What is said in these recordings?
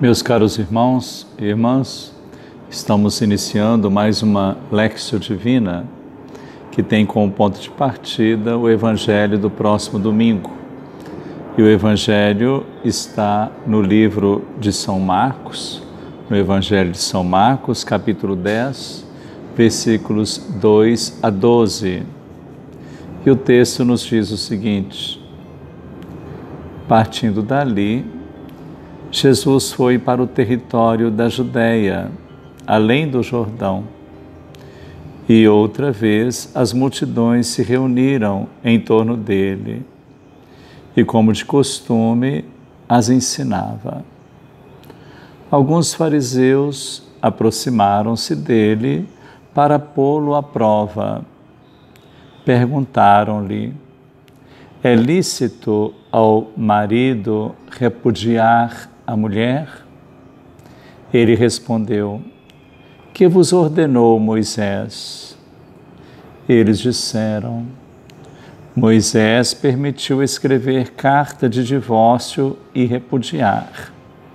Meus caros irmãos e irmãs, estamos iniciando mais uma Lectio Divina que tem como ponto de partida o Evangelho do próximo domingo. E o Evangelho está no livro de São Marcos, no Evangelho de São Marcos, capítulo 10, versículos 2 a 12. E o texto nos diz o seguinte: partindo dali, Jesus foi para o território da Judéia, além do Jordão. E outra vez as multidões se reuniram em torno dele, e como de costume, as ensinava. Alguns fariseus aproximaram-se dele para pô-lo à prova. Perguntaram-lhe: é lícito ao marido repudiar a mulher? Ele respondeu: que vos ordenou Moisés? Eles disseram: Moisés permitiu escrever carta de divórcio e repudiar.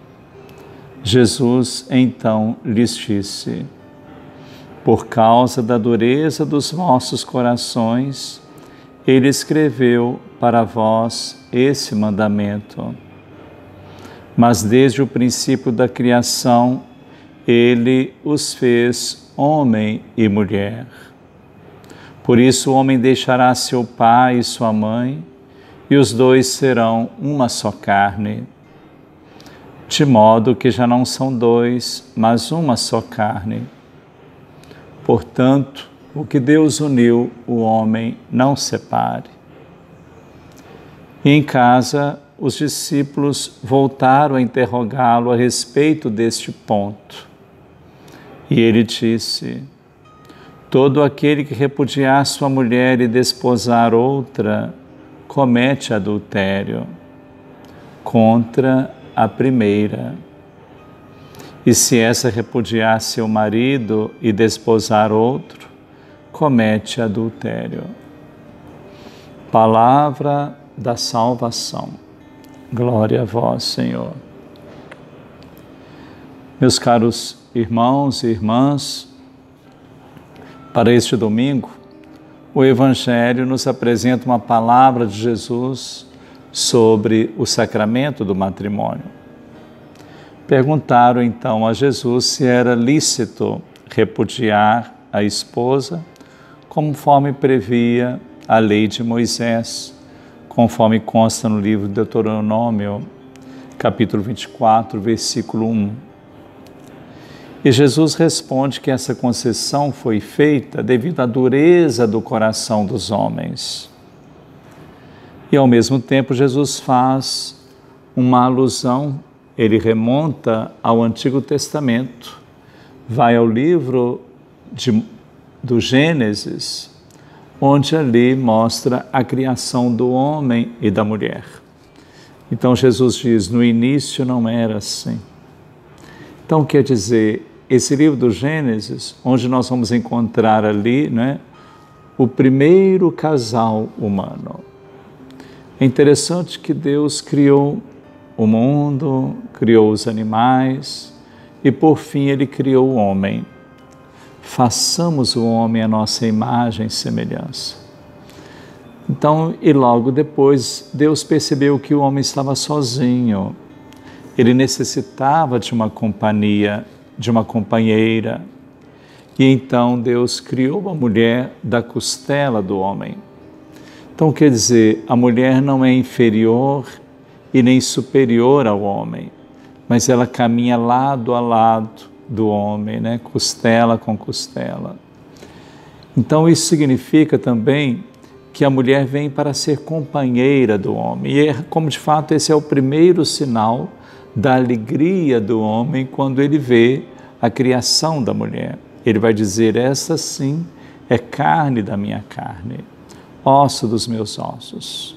Jesus então lhes disse: por causa da dureza dos vossos corações, ele escreveu para vós esse mandamento. Mas desde o princípio da criação, ele os fez homem e mulher. Por isso o homem deixará seu pai e sua mãe, e os dois serão uma só carne. De modo que já não são dois, mas uma só carne. Portanto, o que Deus uniu, o homem não separe. E em casa, os discípulos voltaram a interrogá-lo a respeito deste ponto. E ele disse: todo aquele que repudiar sua mulher e desposar outra, comete adultério contra a primeira. E se essa repudiar seu marido e desposar outro, comete adultério. Palavra da salvação. Glória a vós, Senhor. Meus caros irmãos e irmãs, para este domingo, o Evangelho nos apresenta uma palavra de Jesus sobre o sacramento do matrimônio. Perguntaram então a Jesus se era lícito repudiar a esposa, conforme previa a lei de Moisés, conforme consta no livro de Deuteronômio, capítulo 24, versículo 1. E Jesus responde que essa concessão foi feita devido à dureza do coração dos homens. E ao mesmo tempo Jesus faz uma alusão, ele remonta ao Antigo Testamento, vai ao livro do Gênesis, onde ali mostra a criação do homem e da mulher. Então Jesus diz: no início não era assim. Então quer dizer, esse livro do Gênesis, onde nós vamos encontrar ali, né, o primeiro casal humano. É interessante que Deus criou o mundo, criou os animais e por fim Ele criou o homem. Façamos o homem à nossa imagem e semelhança. Então, e logo depois, Deus percebeu que o homem estava sozinho. Ele necessitava de uma companhia, de uma companheira. E então Deus criou a mulher da costela do homem. Então, quer dizer, a mulher não é inferior e nem superior ao homem, mas ela caminha lado a lado do homem, né? Costela com costela. Então isso significa também que a mulher vem para ser companheira do homem. E como de fato esse é o primeiro sinal da alegria do homem quando ele vê a criação da mulher. Ele vai dizer: essa sim é carne da minha carne, osso dos meus ossos.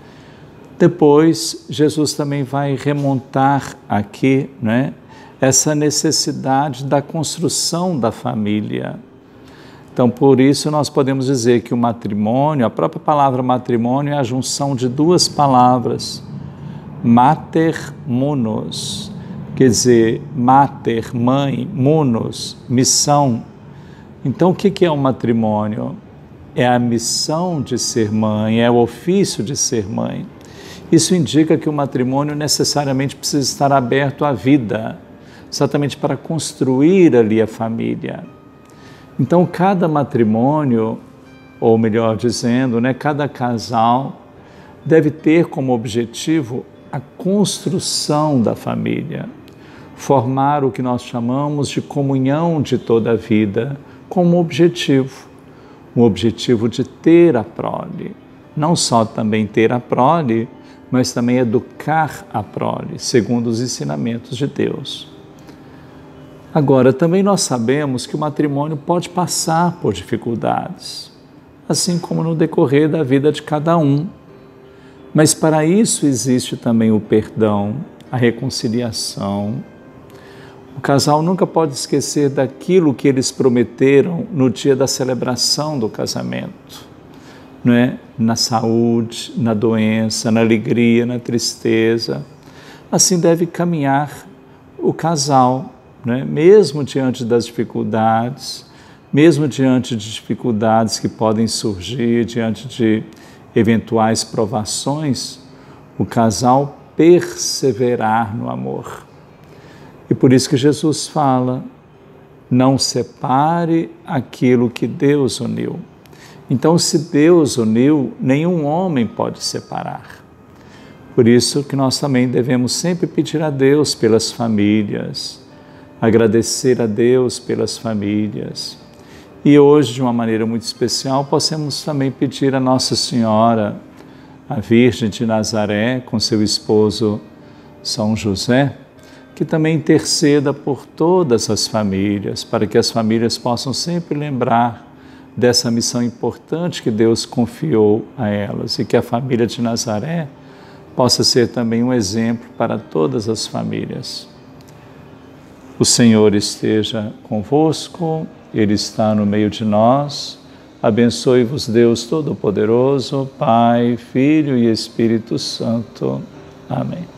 Depois Jesus também vai remontar aqui, né, essa necessidade da construção da família. Então, por isso, nós podemos dizer que o matrimônio, a própria palavra matrimônio é a junção de duas palavras, mater munus, quer dizer, mater, mãe, munus, missão. Então, o que é o matrimônio? É a missão de ser mãe, é o ofício de ser mãe. Isso indica que o matrimônio necessariamente precisa estar aberto à vida, exatamente para construir ali a família. Então, cada matrimônio, ou melhor dizendo, cada casal deve ter como objetivo a construção da família, formar o que nós chamamos de comunhão de toda a vida, como objetivo, um objetivo de ter a prole. Não só também ter a prole, mas também educar a prole, segundo os ensinamentos de Deus. Agora, também nós sabemos que o matrimônio pode passar por dificuldades, assim como no decorrer da vida de cada um. Mas para isso existe também o perdão, a reconciliação. O casal nunca pode esquecer daquilo que eles prometeram no dia da celebração do casamento, não é? Na saúde, na doença, na alegria, na tristeza. Assim deve caminhar o casal, não é? Mesmo diante das dificuldades, mesmo diante de dificuldades que podem surgir, diante de eventuais provações, o casal perseverar no amor. E por isso que Jesus fala, não separe aquilo que Deus uniu. Então, se Deus uniu, nenhum homem pode separar. Por isso que nós também devemos sempre pedir a Deus pelas famílias, agradecer a Deus pelas famílias. E hoje, de uma maneira muito especial, possamos também pedir a Nossa Senhora, a Virgem de Nazaré, com seu esposo São José, que também interceda por todas as famílias, para que as famílias possam sempre lembrar dessa missão importante que Deus confiou a elas e que a família de Nazaré possa ser também um exemplo para todas as famílias. O Senhor esteja convosco, Ele está no meio de nós. Abençoe-vos Deus Todo-Poderoso, Pai, Filho e Espírito Santo. Amém.